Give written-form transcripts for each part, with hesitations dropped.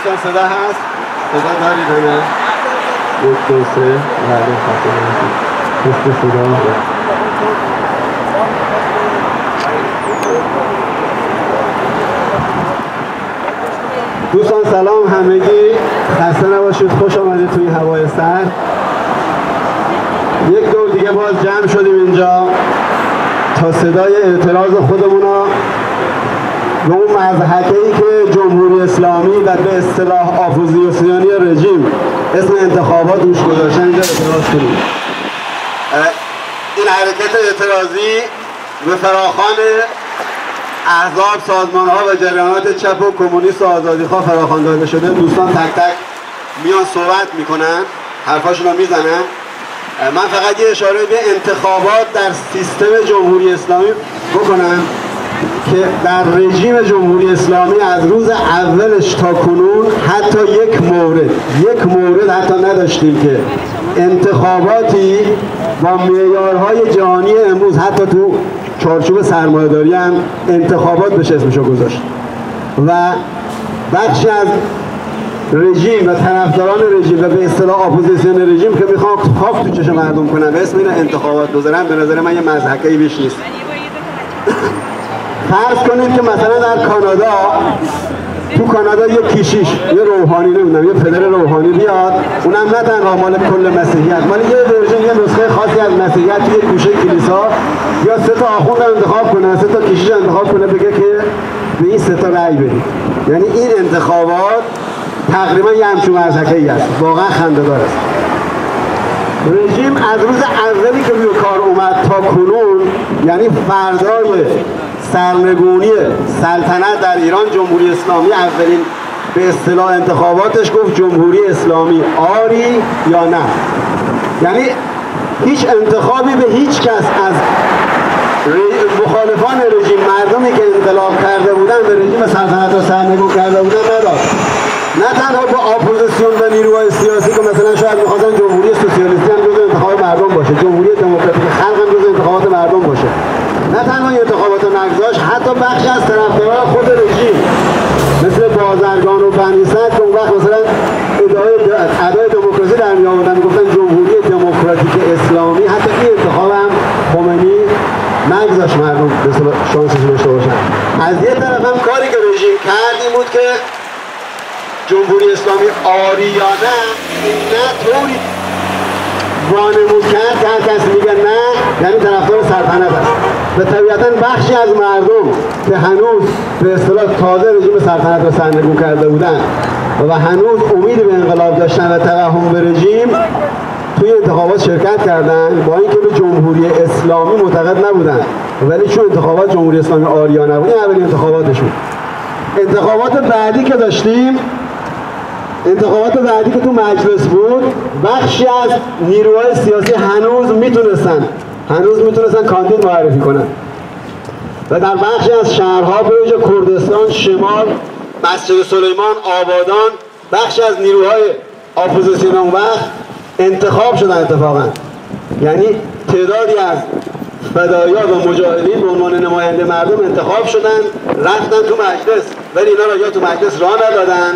دوستان صدا هست؟ صدا دارید نه؟ 1 2 3 بله خاطر صدا دوستان سلام همگی، خسته نباشید، خوش آمدید توی هوای سرد. یک دور دیگه باز جمع شدیم اینجا تا صدای اعتراض خودمون رو به اون مضحکه‌ای که جمهوری اسلامی و به اصطلاح اپوزیسیونی رژیم اسم انتخابات روش گذاشتن اینجا اعتراض کنیم. این حرکت اعتراضی به فراخوان احزاب، سازمان‌ها و جریانات چپ و کمونیست و آزادیخواه فراخوان داده شده. دوستان تک تک میان صحبت میکنن، حرفاشون رو میزنن. من فقط یه اشاره به انتخابات در سیستم جمهوری اسلامی بکنم که در رژیم جمهوری اسلامی از روز اولش تا کنون حتی یک مورد حتی نداشتیم که انتخاباتی با معیارهای جهانی امروز حتی تو چارچوب سرمایه‌داری هم انتخابات بهش اسمشو گذاشت و بخشی از رژیم و طرفداران رژیم و به اصطلاح اپوزیسیون رژیم که میخوان خاک تو چشم مردم کنن به اسم این انتخابات بذارن، به نظر من یه مضحکه‌ای بیش نیست. فرض کنید که مثلا در کانادا یه کشیش، یه روحانی، نمیدونم یه پدر روحانی بیاد، اونم نه تنها مال کل مسیحیت، مال یه ورژن، یه نسخه خاصی از مسیحیت توی گوشه کلیسا، یا 3 تا آخوند انتخاب کنه، 3 تا کشیش انتخاب کنه، بگه که به این 3 تا رأی بدید. یعنی این انتخابات تقریبا یه همچون مضحکه‌ای است، واقعا خنده‌دار است. رژیم از روز اولی که روی کار اومد تا کنون، یعنی فردای سرنگونی سلطنت در ایران، جمهوری اسلامی اولین به اصطلاح انتخاباتش گفت جمهوری اسلامی آری یا نه. یعنی هیچ انتخابی به هیچ کس از مخالفان رژیم، مردمی که انقلاب کرده بودن، به رژیم سلطنت را سرنگون کرده بودن نداد. نه تنها با اپوزیسیون و نیروهای سیاسی که مثلا شاید می‌خواستن جمهوری سوسیالیستی هم جزو انتخاب مردم باشه، جمهوری دموکراتیک خلق هم جزو انتخابات مردم باشه. نه تنها این انتخابات رو نگذاشت، حتی بخشی از طرفداران خود رژیم مثل بازرگان و بنی صدر که اون وقت مثلا ادعای دموکراسی در می‌آوردن، میگفتن جمهوری دموکراتیک اسلامی، حتی این انتخاب هم خمینی نگذاشت مردم به اصطلاح شانسش داشته باشن. از یه طرف هم کاری که رژیم کرد این بود که جمهوری اسلامی آری یا نه، این نه طوری وانمود کرد که هر کسی میگه نه یعنی طرفدار سلطنت است. و طبیعتا بخشی از مردم که هنوز به اصطلاح تازه رژیم سلطنت را سرنگون کرده بودن و هنوز امید به انقلاب داشتن و توهم به رژیم، توی انتخابات شرکت کردن، با اینکه به جمهوری اسلامی معتقد نبودن، ولی چون انتخابات جمهوری اسلامی آریا نبود، این اولین انتخاباتشون. انتخابات بعدی که داشتیم، انتخابات بعدی که تو مجلس بود، بخشی از نیروهای سیاسی هنوز میتونستن کاندید معرفی کنن و در بخشی از شهرها به ویژه کردستان، شمال، مسجد سلیمان، آبادان، بخشی از نیروهای اپوزیسیون اون وقت انتخاب شدن اتفاقا. یعنی تعدادی از فداییان و مجاهدین به عنوان نماینده مردم انتخاب شدن، رفتن تو مجلس، ولی اینا را یا تو مجلس راه ندادن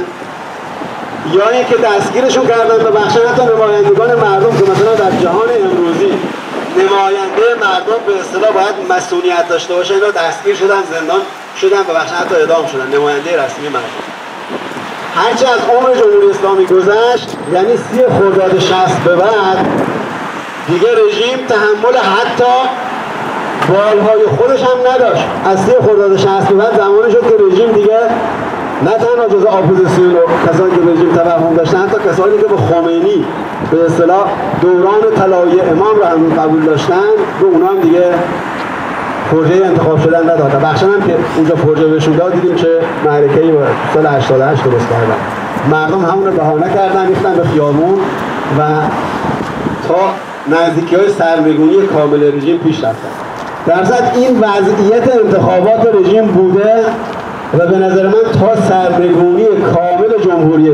یا اینکه دستگیرشون کردن و بخشن حتی نمایندگان مردم که مثلا در جهان امروزی نماینده مردم به اصطلاح باید مسئولیت داشته باشه، اینا دستگیر شدن، زندان شدن و بخشن حتی اعدام شدن، نماینده رسمی مردم. هرچی از عمر جمهوری اسلامی گذشت، یعنی 30 خرداد 60 به بعد، دیگه رژیم تحمل حتی بالهای خودش هم نداشت. از 30 خرداد 60 به بعد زمانی شد که رژیم دیگه نه تنها جزء اپوزیسیون و کسانی که رژیم توهم داشتن، حتی کسانی که به خمینی به اصطلاح دوران طلایی امام رو هم قبول داشتن، به اونا هم دیگه پروژه انتخاب شدن نداد. بخشن هم که اونجا پروژه بهشون داد، دیدیم چه معرکه‌ای بود سال 88 درست کردن. مردم همون رو بهانه کردن، ریختن به خیابون و تا نزدیکی‌های سرنگونی کامل رژیم پیش رفتن. در ضمن این وضعیت انتخابات رژیم بوده و به نظر من تا سرنگونی کامل جمهوری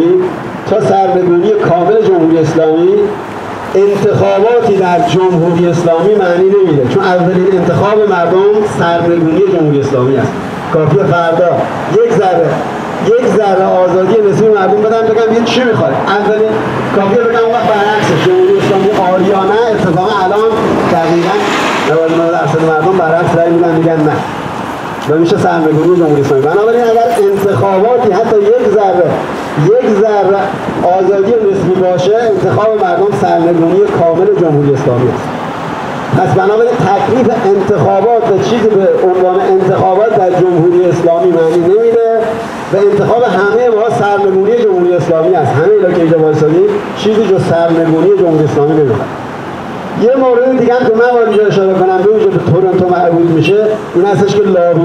اسلامی انتخاباتی در جمهوری اسلامی معنی نمیده، چون اولین انتخاب مردم سرنگونی جمهوری اسلامی است. کافیه فردا یک ذره آزادی نسبی مردم بدن بگم یه چی میخواد. اولین کافیه بگم وقت برعکسه. جمهوری اسلامی آریانه اتفاقا الان دقیقاً 99% مردم برعکس رأی میدن، میگن نه و میشه سرنگونی جمهوری اسلامی. بنابراین اگر انتخاباتی حتی یک ذره آزادی نسبی باشه، انتخاب مردم سرنگونی کامل جمهوری اسلامی است. پس بنابراین تکلیف انتخابات و چیزی به عنوان انتخابات در جمهوری اسلامی معنی نمیده و انتخاب همه ما سرنگونی جمهوری اسلامی است. همه اینا که اینجا وایسادیم چیزی جز سرنگونی جمهوری اسلامی نمیخواد. یه مورد دیگه هم که من باید اینجا اشاره کنم به اونجا به تورنتو مربوط میشه، این هستش که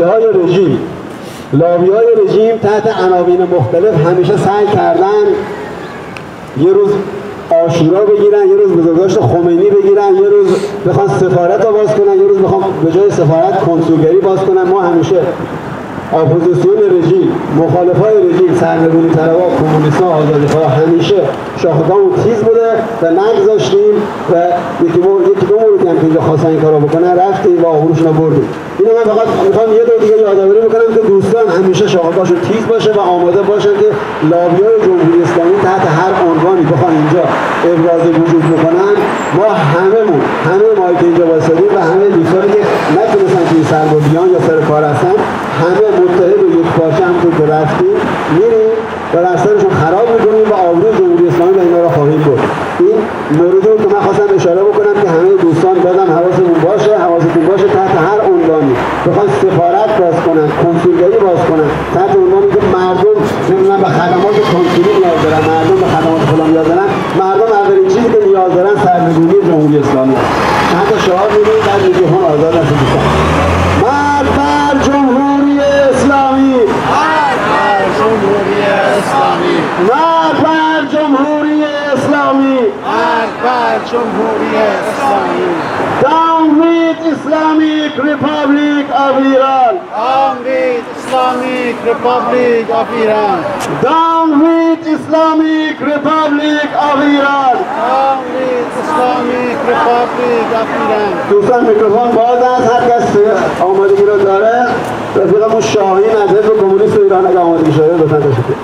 لابی‌های رژیم تحت عناوین مختلف همیشه سعی کردن یه روز عاشورا بگیرن، یه روز بزرگداشت خمینی بگیرن، یه روز بخوان سفارت رو باز کنن، یه روز بخوان به جای سفارت کنسولگری باز کنن. ما همیشه اپوزیسیون رژیم، مخالفای رژیم، سرنگونی طلبها، کمونیست‌ها، آزادیخواها همیشه شاخه‌هامون تیز بوده و نگذاشتیم و یکی دو موردی هم که اینجا خواستن این کارو بکنن رفتیم و آبروشون رو بردیم. اینو من فقط میخوام یه دور دیگه یادآوری بکنم که دوستان همیشه شاخه‌هاشون تیز باشه و آماده باشن که لابی‌های جمهوری اسلامی تحت هر عنوانی بخوان اینجا ابراز وجود بکنن، ما همه ما که اینجا واسطیم و همه دوستانی که نتونستن توی سرگردیان یا سر کار هستن، همه متحد و یک پارچه همونطور که رفتیم میریم و رفتارشون خراب میکنیم و آبروی جمهوری اسلامی و اینا رو خواهیم برد. این موردی رو که من خواستم اشاره بکنم که همه دوستان بازم حواستون باشه تحت هر عنوانی بخوان سفارت باز کنن، کنسولگری باز کنن، تحت عنوانی که مردم نمیدونن به خدمات کنسولی نیاز دارن، مردم به خدمات فلان نیاز دارن، مردم اولین چیزی که نیاز دارن سرنگونی جمهوری اسلامی است. چند تا شعار می‌بینید در میکروفون آزاد هست دوستان. مرد بر جمهوری اسلامی، مرد بر جمهوری اسلامی، مرد بر جمهوری اسلامی، مرد بر جمهوری اسلامی. Down with Islamic Republic of Iran. Down with Islamic Republic of Iran. Down with Islamic Republic of Iran. Down with Islamic Republic of Iran. دوستان میکروفون باز است، هر کس آمادگی رو داره. رفیقمون شاهین از حزب کمونیست ایران اگه آمادگی شده لطفاً تشریف بیارید.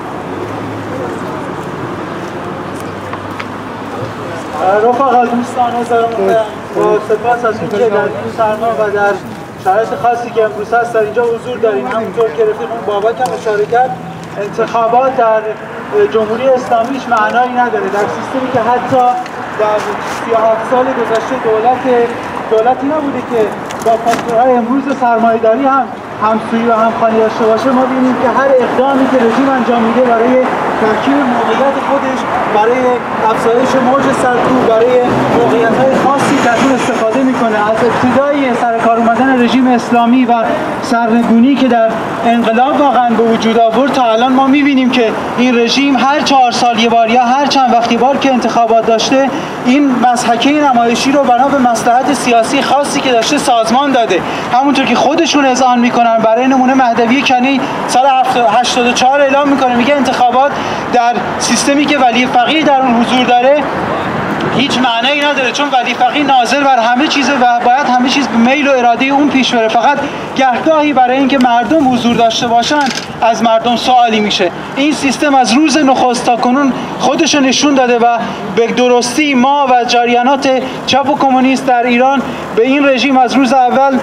رفقا دوستان حضورمون با سپاس از اینکه در این سرما و در شرایط خاصی که امروز هست در اینجا حضور داریم. همونطور که رفیقمون بابک هم اشاره کرد، انتخابات در جمهوری اسلامی هیچ معنایی نداره در سیستمی که حتی در 37 سال گذشته دولتی نبوده که با فاکتورهای امروز سرمایه‌داری هم همسویی و همخوانی داشته باشه. ما ببینیم که هر اقدامی که رژیم انجام میده برای تمکین موقعیت خودش، برای افزایش موج سرکوب، برای موقعیت‌های خاصی که از اون استفاده میکنه. از ابتدای سرکار اومدن رژیم اسلامی و سرنگونی که در انقلاب واقعا به وجود آورد تا الان ما میبینیم که این رژیم هر 4 سال یه بار یا هر چند وقتی بار که انتخابات داشته این مضحکه نمایشی رو بنا به مصلحت سیاسی خاصی که داشته سازمان داده. همونطور که خودشون اذعان میکنن، برای نمونه مهدوی کنی سال 84 اعلام میکنه، میگه انتخابات در سیستمی که ولی فقیه در اون حضور داره هیچ معنی نداره، چون ولی فقیه ناظر بر همه چیزه و باید همه چیز به میل و اراده اون پیش بره. فقط گهگاهی برای اینکه مردم حضور داشته باشن از مردم سوالی میشه. این سیستم از روز نخست تا کنون خودش نشون داده و به درستی ما و جریانات چپ و کمونیست در ایران به این رژیم از روز اول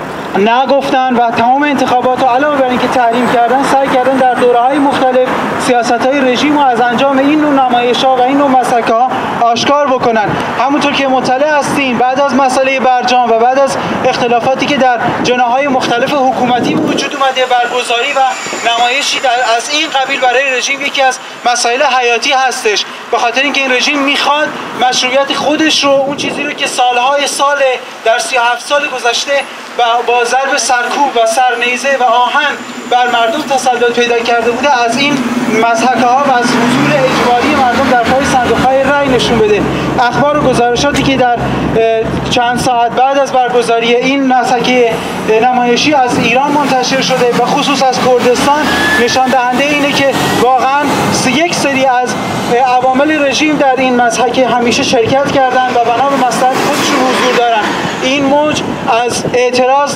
نگفتن و تمام انتخابات رو علاوه بر اینکه تحریم کردن سعی کردن در دوره‌های مختلف سیاست‌های رژیم رو از انجام این نوع نمایش‌ها و این نوع مسئله‌ها آشکار بکنن. همونطور که مطلع هستیم بعد از مسئله برجام و بعد از اختلافاتی که در جناح‌های مختلف حکومتی به وجود اومده، برگزاری و نمایشی از این قبیل برای رژیم یکی از مسائل حیاتی هستش، به خاطر اینکه این رژیم میخواد مشروعیت خودش رو، اون چیزی رو که سالهای سال در 37 سال گذشته با ضرب سرکوب و سرنیزه و آهن بر مردم تسلط پیدا کرده بوده، از این مضحکه‌ها و از حضور اجباری مردم در پای صندوق‌های رای نشون بده. اخبار و گزارشاتی که در چند ساعت بعد از برگزاری این مضحکه نمایشی از ایران منتشر شده و خصوص از کردستان نشان دهنده اینه که واقعا یک سری از عوامل رژیم در این مضحکه همیشه شرکت کردن و بنا به مصلحت خودشون حضور دارن. این موج از اعتراض در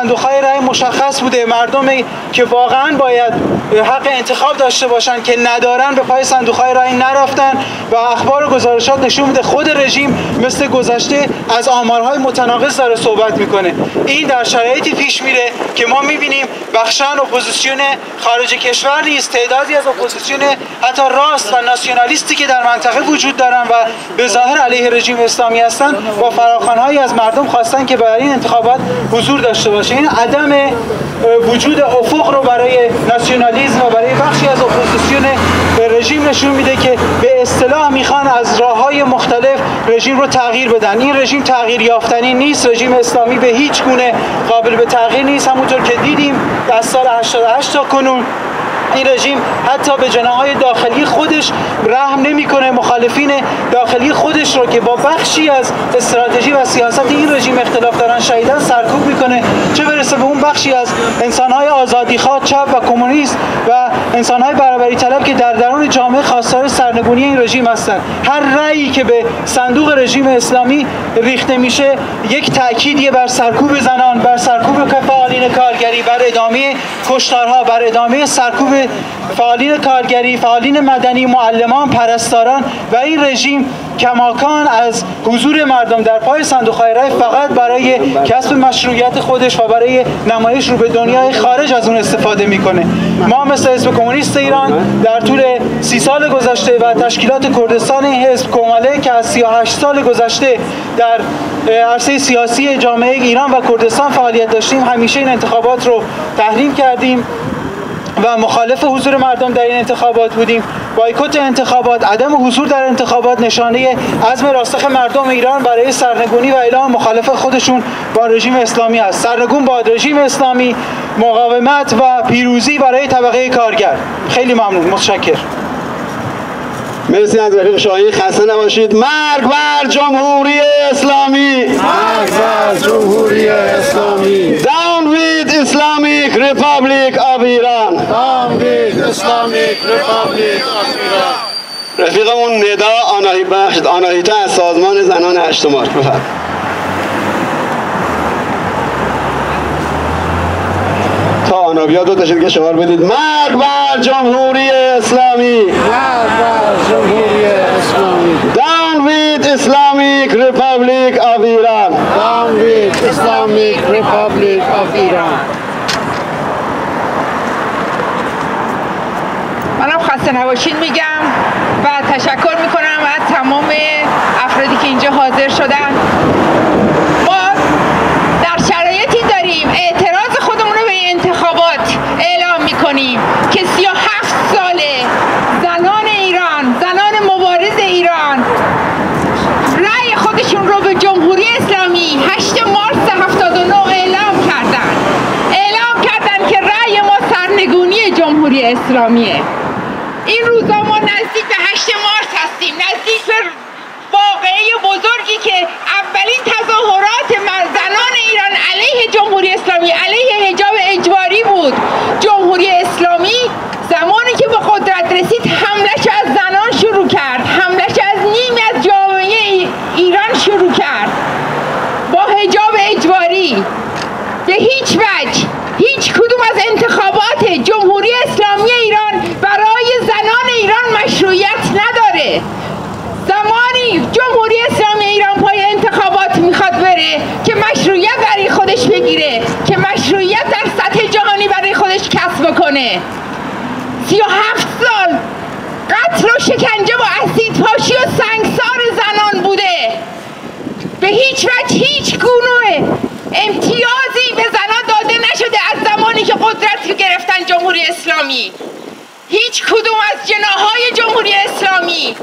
صندوق‌های رای مشخص بوده، مردمی که واقعا باید حق انتخاب داشته باشن که ندارن به پای صندوق‌های رای نرفتن و اخبار و گزارشات نشون میده خود رژیم مثل گذشته از آمارهای متناقض داره صحبت میکنه. این در شرایطی پیش میره که ما میبینیم بخشان اپوزیسیون خارج کشور نیست، تعدادی از اپوزیسیون حتی راست و ناسیونالیستی که در منطقه وجود دارن و به ظاهر علیه رژیم اسلامی هستن با فراخوان‌هایی از مردم خواستن که برای این انتخابات حضور داشته باشه. این عدم وجود افق رو برای ناسیونالیسم و برای بخشی از اپوزیسیون رژیم نشون میده که به اصطلاح میخوان از راه‌های مختلف رژیم رو تغییر بدن. این رژیم تغییر یافتنی نیست، رژیم اسلامی به هیچ گونه قابل به تغییر نیست. همونطور که دیدیم از سال 88 تا کنون این رژیم حتی به جناح‌های داخلی خودش رحم نمی‌کنه، مخالفین داخلی خودش رو که با بخشی از استراتژی و سیاست این رژیم اختلاف دارن شدیداً سرکوب می‌کنه، چه برسه به اون بخشی از انسان‌های آزادیخواه، چپ و کمونیست و انسان‌های برابری طلب که در درون جامعه خواستار سرنگونی این رژیم هستن. هر رأیی که به صندوق رژیم اسلامی ریخته میشه یک تأکیدیه بر سرکوب زنان، بر سرکوب فعالین کارگری، بر ادامه کشتارها، بر ادامه سرکوب فعالین کارگری، فعالین مدنی، معلمان، پرستاران و این رژیم کماکان از حضور مردم در پای صندوق‌های رای فقط برای کسب مشروعیت خودش و برای نمایش رو به دنیای خارج از اون استفاده میکنه. ما مثل حزب کمونیست ایران در طول 30 سال گذشته و تشکیلات کردستان حزب کومله که از 38 سال گذشته در عرصه سیاسی جامعه ایران و کردستان فعالیت داشتیم، همیشه این انتخابات رو تحریم کردیم و مخالف حضور مردم در این انتخابات بودیم. بایکوت انتخابات، عدم حضور در انتخابات نشانه عزم راسخ مردم ایران برای سرنگونی و اعلام مخالفت خودشون با رژیم اسلامی است. سرنگون با رژیم اسلامی، مقاومت و پیروزی برای طبقه کارگر. خیلی ممنون، متشکرم. مرسی از رفیق شاهین، خسته نباشید. مرگ بر جمهوری اسلامی! مرگ بر جمهوری اسلامی! Down with Islamic Republic of Iran! Down with Islamic Republic of Iran! رفیقمون ندا آناهیتا از سازمان زنان 8 مارس بفرمایید. تا آنا بیاد 2 تا دیگه شمار بدید. مرگ بر جمهوری اسلامی! مرگ بر جمهوری اسلامی! Down with Islamic Republic of Iran! Down with Islamic Republic of Iran! منم خسته نباشید میگم و تشکر میکنم از تمام افرادی که اینجا حاضر شدن. ما در شرایطی داریم اعتراض خودمون رو به این انتخابات اعلام میکنیم که 37 ساله زنان ایران، زنان مبارز ایران رأی خودشون رو به جمهوری اسلامی 8 مارس 79 اعلام کردن که رأی ما سرنگونی جمهوری اسلامیه. این روزا ما نزدیک به 8 مارس هستیم، نزدیک به واقعه بزرگی که اولین تظاهرات زنان ایران علیه جمهوری اسلامی، علیه حجاب اجباری بود. جمهوری اسلامی زمانی که به قدرت رسید حملش از زنان شروع کرد، حملش از نیمی از جامعه ایران شروع کرد با حجاب اجباری. به هیچ وجه هیچ کدوم از انتخابات جمهوری اسلامی ایران برای زنان ایران مشروعیت نداره. زمانی جمهوری اسلامی ایران پای انتخابات میخواد بره که مشروعیت برای خودش بگیره، که مشروعیت در سطح جهانی برای خودش کسب کنه. 37 سال قتل و شکنجه با اسیدپاشی و سنگسار زنان بوده. به هیچ وجه هیچ گونه امتیازی به زنان داده نشده از زمانی که قدرت گرفتن جمهوری اسلامی. هیچ کدوم از جناح‌های جمهوری اسلامی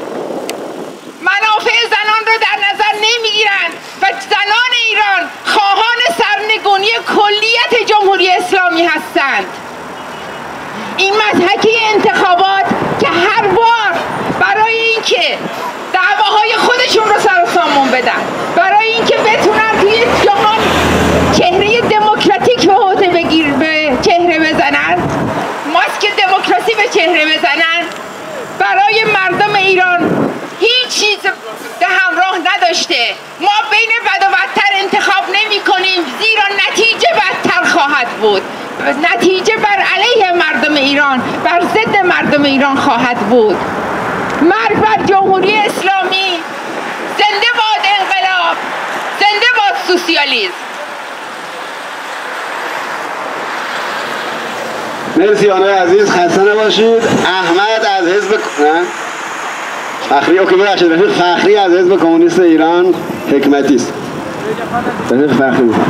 منافع زنان رو در نظر نمیگیرن و زنان ایران خواهان سرنگونی کلیت جمهوری اسلامی هستند. این مضحکه انتخابات که هر بار برای اینکه دعواهای خودشون رو سر و سامون بدن، برای اینکه بتونن توی جهان چهره دموکراتیک به چهره بزنن، ماسک دموکراسی به چهره بزنن، برای مردم ایران هیچ چیز به همراه نداشته. ما بین بد و بدتر انتخاب نمی کنیم زیرا نتیجه بدتر خواهد بود. نتیجه بر علیه مردم ایران، بر ضد مردم ایران خواهد بود. مرگ بر جمهوری اسلامی، زنده باد انقلاب، زنده باد سوسیالیسم. مرسی آنای عزیز، خسته نباشید. احمد از حزب فخری از حزب کمونیست ایران حکمتی است. رفیق فخری بود.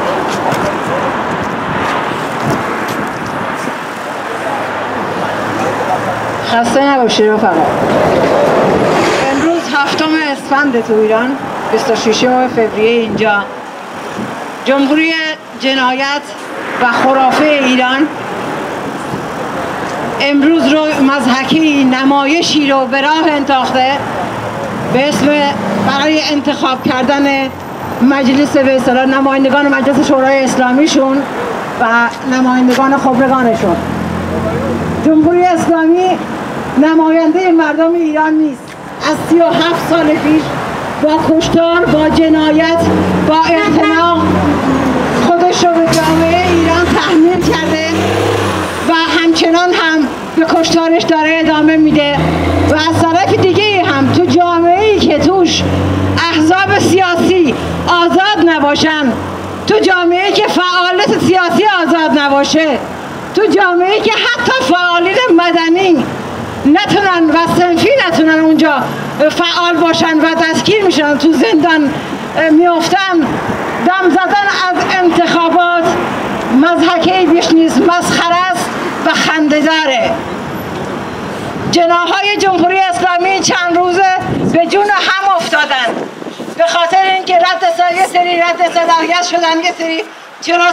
خسته نباشید رفقا. امروز 7 اسفند تو ایران، 26 فوریه اینجا، جمهوری جنایت و خرافه ایران امروز رو مضحکی نمایشی رو به راه انداخته به اسم برای انتخاب کردن مجلس به اصطلاح نمایندگان مجلس شورای اسلامیشون و نمایندگان خبرگانشون. جمهوری اسلامی نماینده مردم ایران نیست. از 37 سال پیش با کشتار، با جنایت، با اختناق خودش رو به جامعه ایران تحمیل کرده و همچنان هم به کشتارش داره ادامه میده و از طرف دیگه هم تو جامعه‌ای که توش احزاب سیاسی آزاد نباشن، تو جامعه‌ای که فعالیت سیاسی آزاد نباشه، تو جامعه‌ای که حتی فعالین مدنی نتونن و صنفی نتونن اونجا فعال باشن و دستگیر میشن، تو زندان میافتن، دم زدن از انتخابات مضحکه بیش نیست، مسخره است و خنده‌داره. جناح‌های جمهوری اسلامی چند روزه به جون هم افتادن به خاطر اینکه یه سری رد صلاحیت شدن، یه سری چرا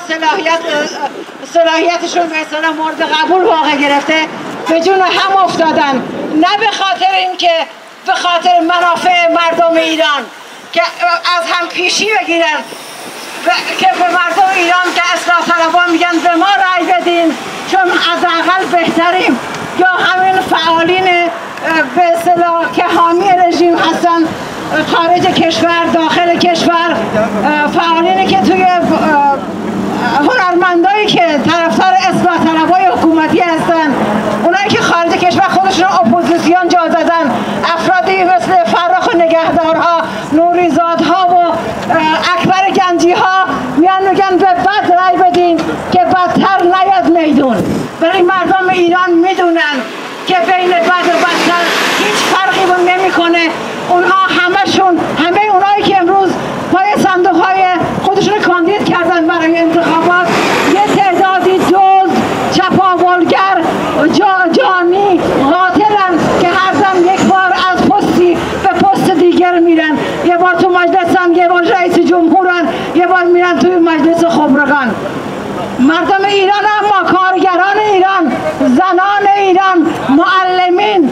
صلاحیتشون به اصطلاح مورد قبول واقع گرفته به جون هم افتادن، نه به خاطر اینکه به خاطر منافع مردم ایران که از هم پیشی بگیرن که به مردم ایران که اصلاح طلبان میگن به ما رأی بدین چون حداقل بهتریم، یا همین فعالین به اصطلاح که حامی رژیم هستن خارج کشور، داخل کشور، فعالینی که توی هنرمندایی که طرفدار اصلاح طلبای حکومتی هستن، اونایی که خارج کشور خودشون اپوزیسیون جا زدن، افرادی مثل فرخ نگهدارها، نوریزادها و اکبر گنجی ها میان میگن به بد رای بدین که بدتر نیاد میدون. ولی مردم ایران میدونن که بین بد و بدتر هیچ فرقی نمیکنه. اونها همه اونایی که امروز پای صندوق های خودشون کاندید کردن برای انتخابات، یه تعدادی دزد، چپاولگر، جانی، قاتلن که هر دم یک بار از پستی به پست دیگر میرن. یه بار تو مجلسن، یه بار رئیس جمهورن، یه بار میرن توی مجلس خبرگان. مردم ایران اما کارگران ایران، زنان ایران، معلمین،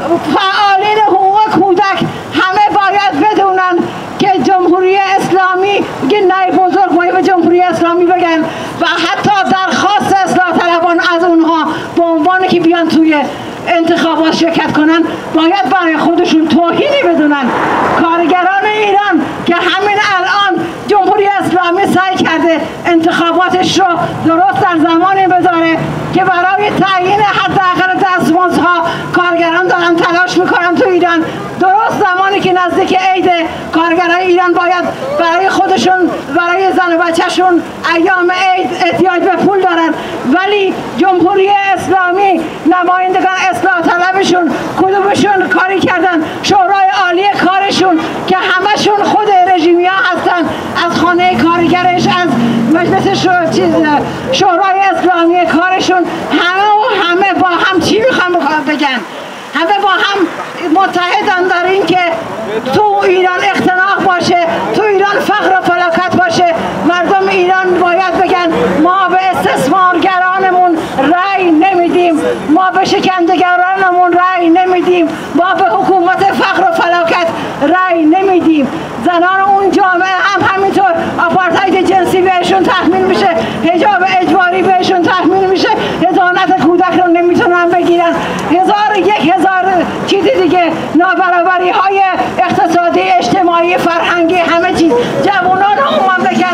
فعالین حقوق کودک همه باید بدونن که جمهوری اسلامی میگه نه بزرگ باید به جمهوری اسلامی بگن و حتی درخواست اصلاح طلبان از اونها به عنوان که بیان توی انتخابات شرکت کنن باید برای خودشون توهینی بدونن. کارگران ایران که همین الان جمهوری اسلامی سعی کرده انتخاباتش رو درست در زمانی بذاره که برای تعیین حداقل دستمزدها کارگران دارن تلاش میکنن تو ایران. درست زمانی که نزدیک عید، کارگران ایران باید برای خودشون، برای زن و بچهشون ایام عید احتیاج به پول دارن، ولی جمهوری اسلامی نمایندگان اصلاح طلبشون کدومشون کاری کردن؟ شورای عالی کارشون که همشون خود رژیمی ها هستن، از خانه کارگرش، از مجلس شورای اسلامی کارشون، همه با هم چی میخوان بگن؟ همه با هم متحدن در این که تو ایران اختناق باشه، تو ایران فقر و فلاکت باشه. مردم ایران باید بگن ما به استثمارگرانمون رأی نمیدیم، ما به شکنندگرانمون رأی نمیدیم، ما به حکومت فقر و فلاکت رأی نمیدیم. زنان اون جامعه هم همینطور آپارتاید جنسی بهشون تحمیل میشه، حجاب اجباری بهشون تحمیل میشه، حضانت کودک رو نمیتونن بگیرن، هزار چیز دیگه، نابرابری های اقتصادی، اجتماعی، فرهنگی، همه چیز. جوانان اون مملکت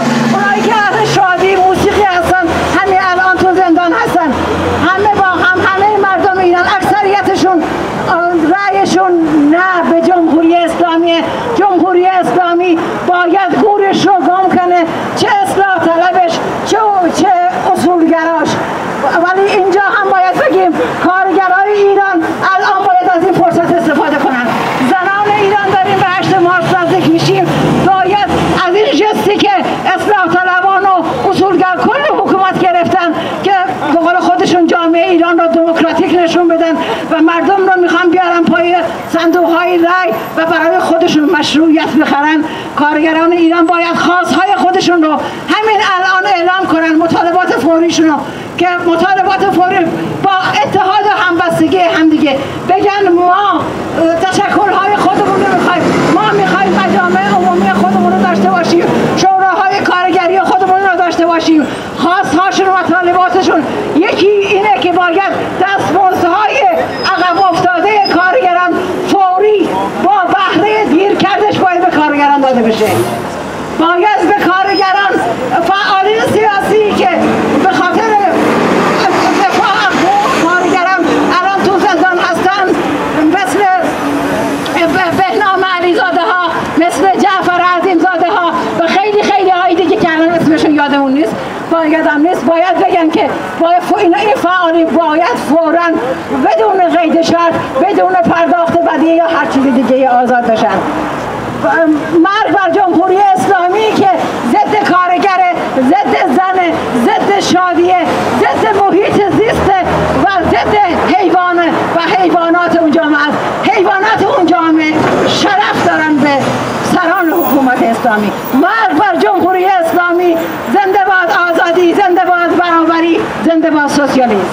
رأیشون نه به جمهوری اسلامی. جمهوری اسلامی باید گورش رو گم کنه، چه اصلاح طلبش چه اصولگراش. ولی اینجا هم باید بگیم کارگرای ایران الان باید از این فرصت استفاده کنن. زنان ایران داریم به 8 مارس نزدیک میشیم، باید از این جستی که اصلاح طلبان و اصولگر کل حکومت گرفتن که به قول خودشون جامعه ایران رو دموکراتیک نشون بدن و مردم رو میخوان بیارن پای صندوق‌های رای و برای خودشون مشروعیت بخرن. کارگران ایران باید خواستهای خودشون رو همین الان اعلام کنن، مطالبات فوریشون رو، که مطالبات فوری با اتحاد و همبستگی همدیگه بگن ما تشکل‌های خودمون رو میخوایم، ما میخوایم مجامع عمومی خودمون رو داشته باشیم، شوراهای کارگری خودمون رو داشته باشیم. خواستهاشون و مطالباتشون یکی اینه که باید دستمزدهای عقب افتاده کارگران فوری با بهره دیرکردش باید به کارگران داده بشه. باید به کارگران، فعالین سیاسی که به خاطر دفاع حقوق کارگران الان تو زندان هستن، مثل بهنام علیزاده ها، مثل جعفر عظیمزاده ها و خیلی هایی دیگه که الان اسمشون یادمون نیست، باید بگن که این فعالین باید فوراً بدون قید شرط، بدون پرداخت بدیه یا هر چیز دیگه آزاد بشن. مرگ بر جمهوری اسلامی که ضد کارگره، ضد زنه، ضد شادیه، ضد محیط زیسته و ضد حیوانه و حیوانات اون جامعه است. حیوانات اون جامعه شرف دارن به سران حکومت اسلامی. مرگ بر جمهوری اسلامی، زنده باد آزادی، زنده باد برابری، زنده باد سوسیالیسم.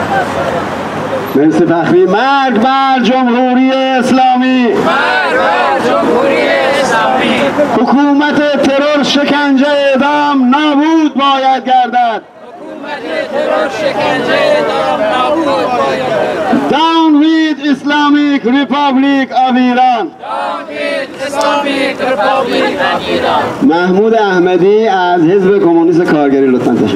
مرسی فخری. مرگ بر جمهوری اسلامی، مرگ بر جمهوری اسلامی. حکومت ترور شکنجه اعدام نابود باید گردد. حکومت ترور شکنجه اعدام نابود باید گردد. Down with Islamic Republic of Iran. Down with Islamic Republic of Iran. محمود احمدی از حزب کمونیست کارگری، لطفاً تشریف.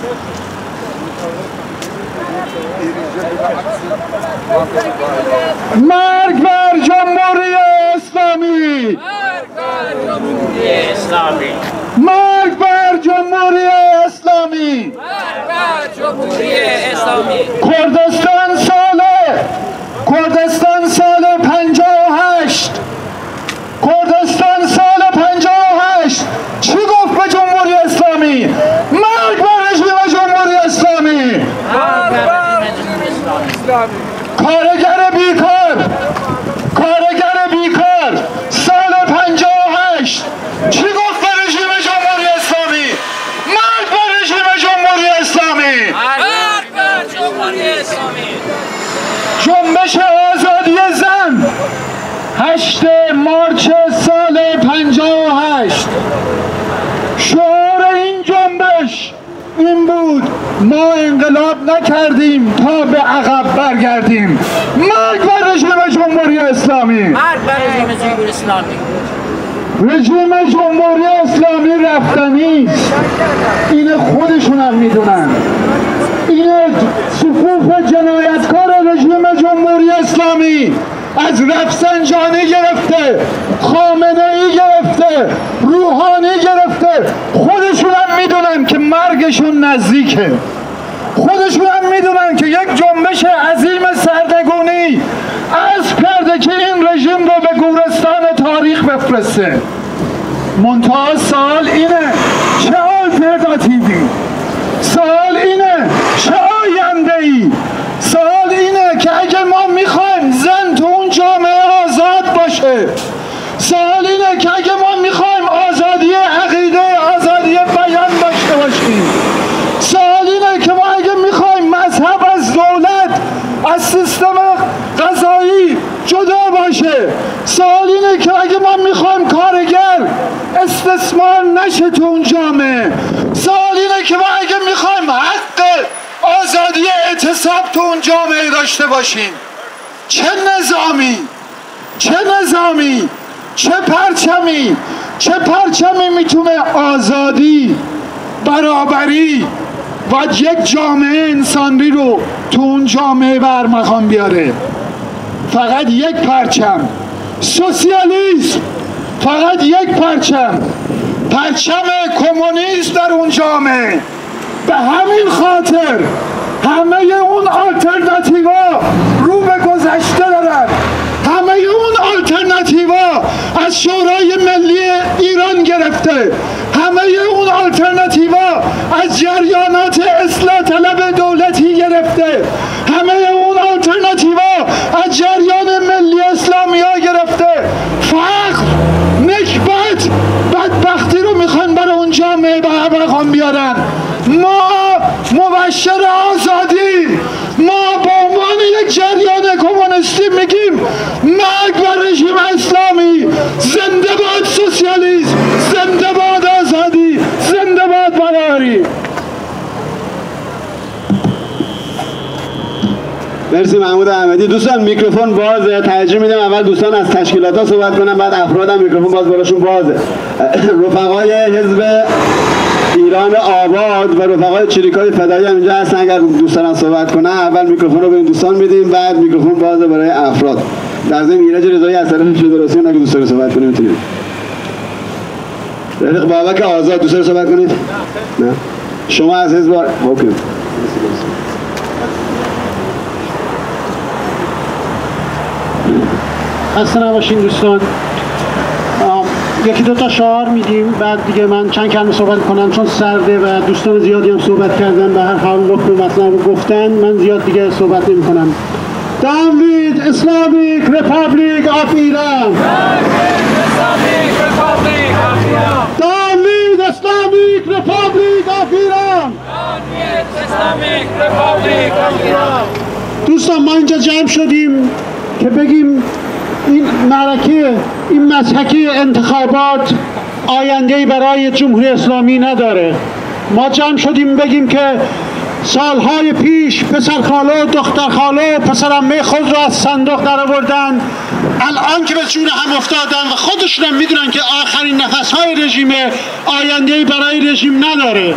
مرگ بر جمهوری اسلامی، مرگ بر جمهوری اسلامی. مرگ بر جمهوری اسلامی. مرگ بر جمهوری اسلامی. کردستان سال 58 چی گفت به جمهوری اسلامی؟ مرگ بر رژیم جمهوری اسلامی. مرگ بر رژیم اسلامی. کارگر بیکار سال 58 چی گفت به رژیم جمهوری اسلامی؟ مرگ بر رژیم جمهوری اسلامی. مرگ بر جمهوری اسلامی. جنبش آزادی زن 8 مارس سال 58 شعار این جنبش این بود: ما انقلاب نکردیم تا به عقب برگردیم. مرگ بر رژیم جمهوری اسلامی. مرگ بر رژیم جمهوری اسلامی. رژیم جمهوری اسلامی رفتنی است. این خودشون هم میدونن. این صفوف جنایتکار رژیم جمهوری اسلامی از رفسنجانی گرفته، خامنه‌ای گرفته، روحانی گرفته، خودشون هم میدونن که مرگشون نزدیکه. خودشون هم میدونن که یک جنبش عظیم سرنگونی عزم کرده که این رژیم رو به گورستان تاریخ بفرسته. منتها سوال اینه چه آلترناتیوی؟ سوال اینه چه آینده‌ای؟ سوال اینه که اگه ما میخوایم زن تو اون جامعه آزاد باشه، سوال اینه که اگه ما میخوایم آزادی عقیده، آزادی بیان داشته باشیم، سوال اینه که ما اگه میخوایم مذهب از دولت، از سیستم قضایی جدا باشه، سوال اینه که اگه ما میخوایم کارگر استثمار نشه تو اون جامعه، سوال اینه که ما اگه میخوایم حق آزادی اعتصاب تو اون جامعه داشته باشیم، چه پرچمی میتونه آزادی، برابری و یک جامعه انسانی رو تو اون جامعه برمقام بیاره؟ فقط یک پرچم، سوسیالیسم فقط یک پرچم، پرچم کمونیسم در اون جامعه. به همین خاطر همه اون آلترناتیوا رو به گذشته دارن، همه اون آلترناتیوا از شورای ملی ایران گرفته، همه اون آلترناتیوا از جریانات اصلاح طلب دولتی گرفته، همه اون آلترناتیوا از جریان ملی اسلامی ها گرفته. فقر، نکبت، بدبختی رو میخوان برای اون جامعه به مقام بیارن. ما مبشر آزادی، ما به عنوان یک جریان کمونیستی میگیم مرگ بر رژیم اسلامی، زنده باد سوسیالیسم، زنده باد آزادی، زنده باد برابری. مرسی محمود احمدی. دوستان میکروفون بازه، ترجیح میدم اول دوستان از تشکیلات ها صحبت کنم، بعد افراد هم میکروفون باز براشون بازه. رفقای حزب ایران آباد و رفقای چریکای فدایی هم اینجا هستن، اگر دوستان صحبت کنن اول میکروفون رو به این دوستان میدیم، بعد میکروفون بازه برای افراد. در ضمن ایرج رضایی از طرف فدراسیون اگه دوستان صحبت کنید میتونید. رفیق بابک آزاد دوستان صحبت کنید؟ نه. شما از حزب اوکی. خسته نباشین دوستان. یکی دو تا شعار میدیم، بعد دیگه من چند کلمه صحبت کنم چون سرده و دوستان زیادی هم صحبت کردن، به هر حال نقطه مطلب رو گفتن، من زیاد دیگه صحبت نمی کنم. Down with Islamic Republic of Iran! Down with Islamic Republic of Iran! دوستان ما اینجا جمع شدیم که بگیم این معرکه، این مسحکی انتخابات آینده‌ای برای جمهوری اسلامی نداره. ما جمع شدیم بگیم که سالهای پیش پسرخاله و دخترخاله و پسرعمه خود را از صندوق در آوردن، الان که به جون هم افتادن و خودشون هم میدونن که آخرین نفسهای رژیم آینده‌ای برای رژیم نداره.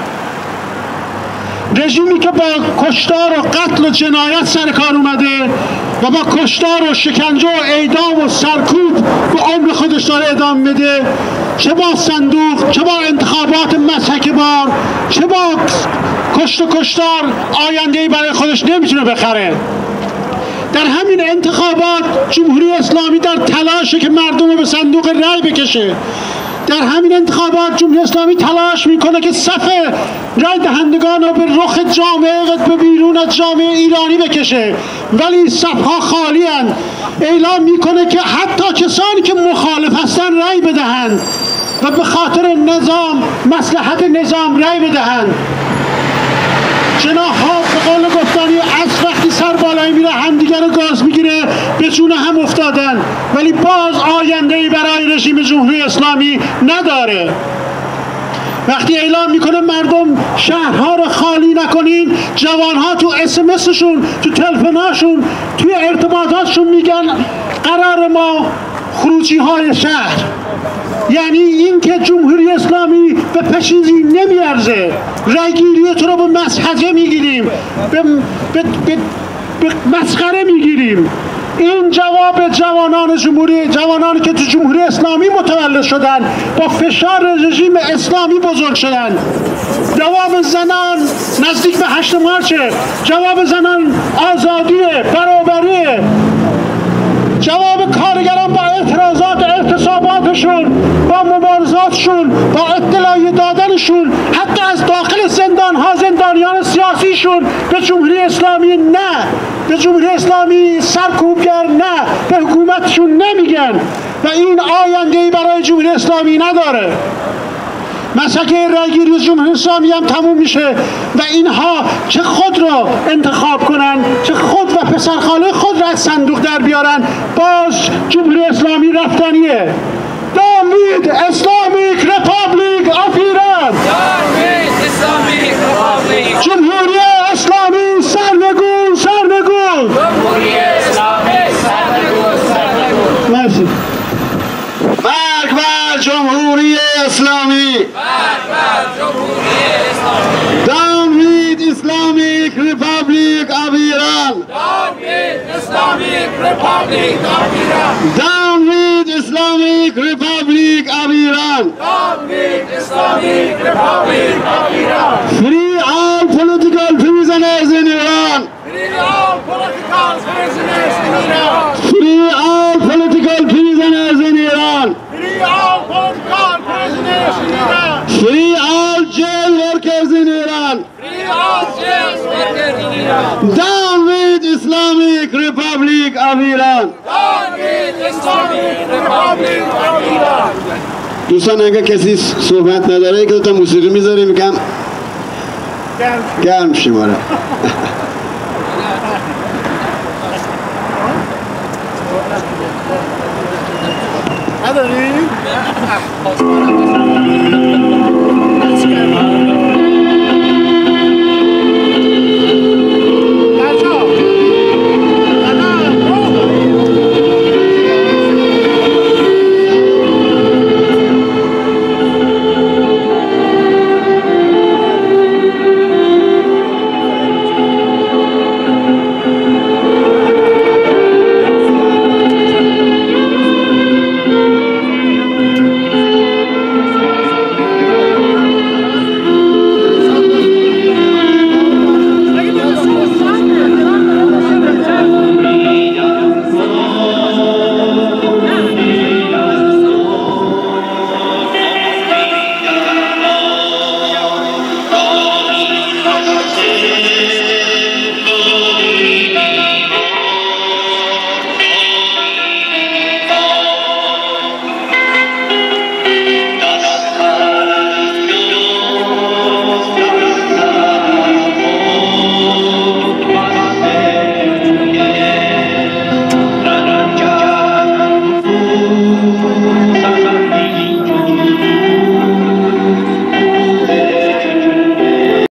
رژیمی که با کشتار و قتل و جنایت سر کار اومده و با کشتار و شکنجه و اعدام و سرکوب به عمر خودش داره ادامه میده، چه با صندوق، چه با انتخابات مسحک بار، چه با کشت و کشتار آینده‌ای برای خودش نمیتونه بخره. در همین انتخابات جمهوری اسلامی در تلاشه که مردم رو به صندوق رای بکشه. در همین انتخابات جمهوری اسلامی تلاش میکنه که صف رای دهندگان رو به رخ جامعه و به بیرون از جامعه ایرانی بکشه، ولی صفها خالی هستند. اعلام میکنه که حتی کسانی که مخالف هستن رای بدهند و به خاطر نظام، مصلحت نظام رای بدهند. جناح ها به قول گفتنی از وقتی سر بالایی میره همدیگر رو گاز میگیره، به جون هم افتادن، ولی باز آینده‌ای برای رژیم جمهوری اسلامی نداره. وقتی اعلام میکنه مردم شهرها رو خالی نکنین، جوانها تو اسمسشون، تو تلفناشون، توی ارتباطاتشون میگن قرار ما خروجی های شهر. یعنی این که جمهوری اسلامی به پشیزی نمیارزه، رایگیری تو رو به مسحجه میگیریم، به مسخره میگیریم. این جواب جوانانی که تو جمهوری اسلامی متولد شدن، با فشار رژیم اسلامی بزرگ شدن. جواب زنان نزدیک به 8 مارچ، جواب زنان آزادیه، برابریه. جواب کارگران با اعتراضات اعتصاباتشون، با مبارزاتشون، با اطلاعیه دادنشون، حتی از داخل زندانها زندانیان سیاسیشون به جمهوری اسلامی نه، به جمهوری اسلامی سرکوبگر نه، به حکومتشون نمیگن و این آینده‌ای برای جمهوری اسلامی نداره. مسحکه رایگیری جمهوری اسلامی هم تموم میشه و اینها چه خود را انتخاب کنن، چه خود و پسرخاله خود را از صندوق در بیارن، باز جمهوری اسلامی رفتنیه. دامید اسلامیک رپابلیک آف ایران، جمهوری اسلامی سرنگون، سرنگون، جمهوری اسلامی سرنگون، سرنگون. مرسی. مرگ بر جمهوری اسلامی. مرگ بر جمهوری اسلامی. Down with Islamic Republic of Iran! Down with Islamic Republic of Iran! Down with Islamic Republic of Iran! Down with Islamic Republic of Iran! Free all political prisoners in Iran! Free all political prisoners in Iran! Free all political prisoners in Iran! Free all political prisoners in Iran! Free all jail workers in Iran! Free all jail workers in Iran! Down with Islamic Republic of Iran! Down with Islamic Republic of Iran! دوستان اگه کسی صحبت نداره که تا موسیقی میذاریم کم گرم شماره نداری؟